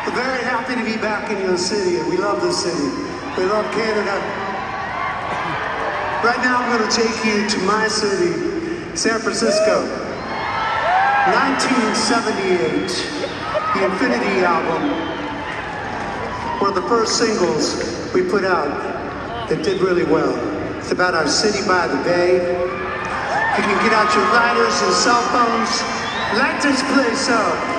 We're very happy to be back in your city, and we love this city. We love Canada. Right now, I'm going to take you to my city, San Francisco. 1978, the Infinity album, one of the first singles we put out that did really well. It's about our city by the bay. If you can get out your lighters and cell phones, light this place up.